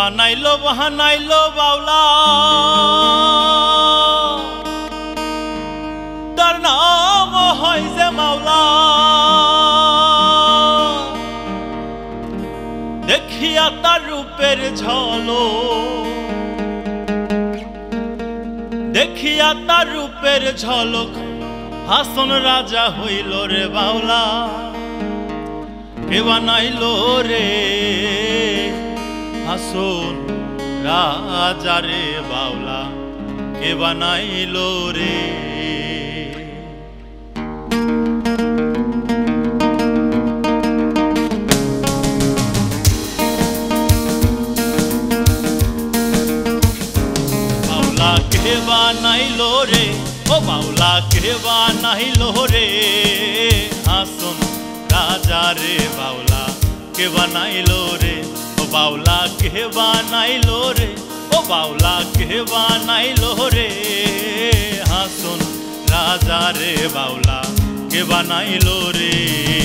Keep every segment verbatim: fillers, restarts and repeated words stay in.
বানাইলো বানাইলো বাউলা তার নাম হয় যে মাওলা। দেখিয়া তার রূপের ঝলক, দেখিয়া তার রূপের ঝলক হাসন রাজা হইল রে বাউলা। কে বানাইলো রে হাসন রাজা রে বাউলা, কে বানাইলো রে। বাউলা কে বানাইলো রে, ও বাউলা কে বানাইলো রে হাসন রাজা রে বাউলা, কে বানাইলো রে। ও বাউলা কে বানাইলো রে, ও বাউলা কে বানাইলো রে হাসন রাজা রে বাউলা, কে বানাইলো রে।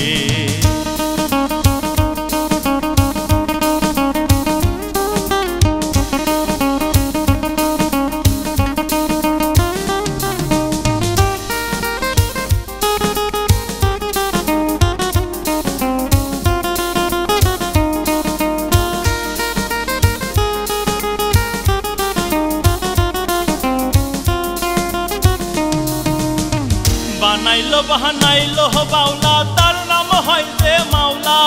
বানাইলো বানাইলো বাউলা তার নাম হয় যে মাওলা।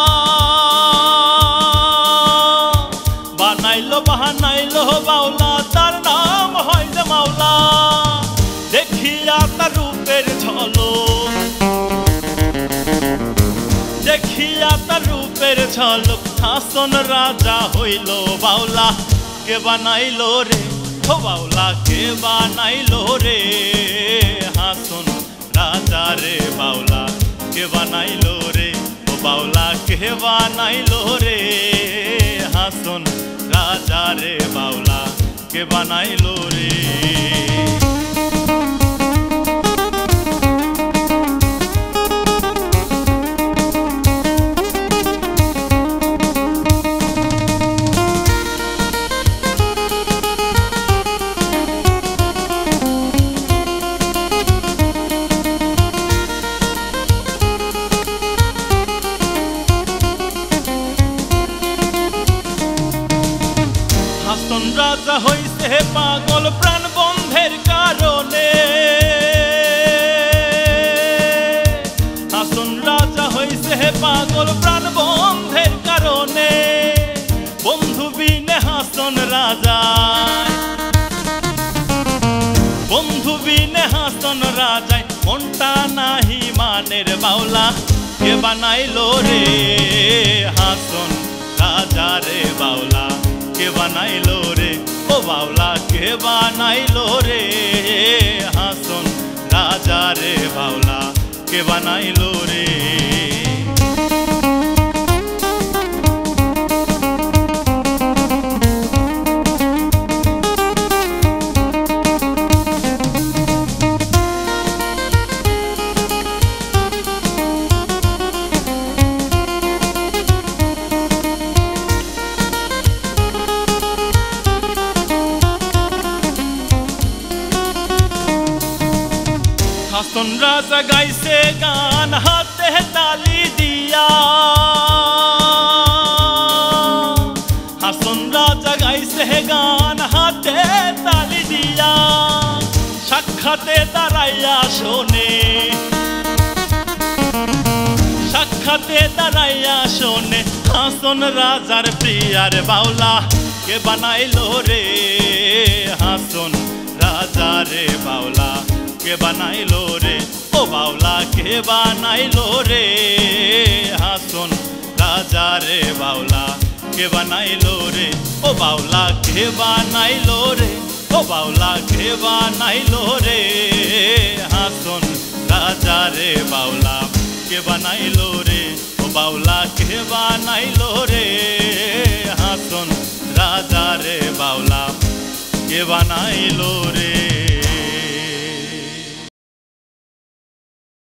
বানাইলো বানাইলো বাউলা তার নাম হয় যে মাওলা। দেখিয়া তার রূপের ঝলক, দেখিয়া তার রূপের ঝলক হাসন রাজা হইল বাউলা। কে বানাইলো রে, ও বাউলা কে বানাইলো রে হাসন রাজা রে বাউলা, কে বানাইলো রে। ও বাউলা কে বানাইলো রে হাসন রাজা রে বাউলা, কে বানাইলো রে। হাসন রাজা হইছে পাগল প্রাণ বন্ধের কারণে। হাসন রাজা হইছে পাগল প্রাণ বন্ধের কারণে। বন্ধু বিনে হাসন রাজা, বন্ধু বিনে হাসন রাজায় মনটা নাহি মানের বাউলা। কে বানাইলো রে হাসন রাজা রে বাউলা, কে বানাইলো রে। ও বাউলা কে বানাইলো রে হাসন রাজা রে বাউলা, কে বানাইলো রে। হাসন রাজা গাইছে গান হাতে তালি দিয়া। হাসন রাজা গাইছে গান হাতে তালি দিয়া। সাক্ষাতে দাঁড়াইয়া শোনে, সাক্ষাতে দাঁড়াইয়া শোনে হাসন রাজার প্রিয়ার বাউলা। কে বানাইলো রে হাসন রাজা রে বাউলা, কে বানাইলো রে। ও বাউলা কে বানাইলো রে হাসন রাজা রে বাউলা, কে বানাইলো রে। ও বাউলা কে বানাইলো রে, ও বাউলা কে বানাইলো রে হাসন রাজা রে বাউলা, কে বানাইলো রে। ও বাউলা কে বানাইলো রে হাসন রাজা রে বাউলা, কে বানাইলো রে।